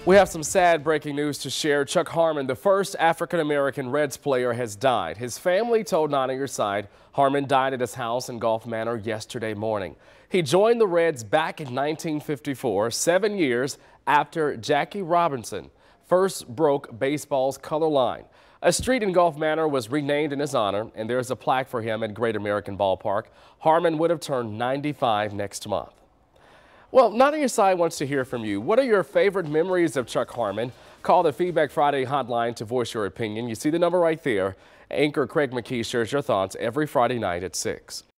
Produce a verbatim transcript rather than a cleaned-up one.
We have some sad breaking news to share. Churck Harmon, the first African-American Reds player, has died. His family told ninety your side Harmon died at his house in Golf Manor yesterday morning. He joined the Reds back in nineteen fifty-four, seven years after Jackie Robinson first broke baseball's color line. A street in Golf Manor was renamed in his honor, and there's a plaque for him at Great American Ballpark. Harmon would have turned ninety-five next month. Well, ninety your side wants to hear from you. What are your favorite memories of Churck Harmon? Call the Feedback Friday hotline to voice your opinion. You see the number right there. Anchor Craig McKee shares your thoughts every Friday night at six.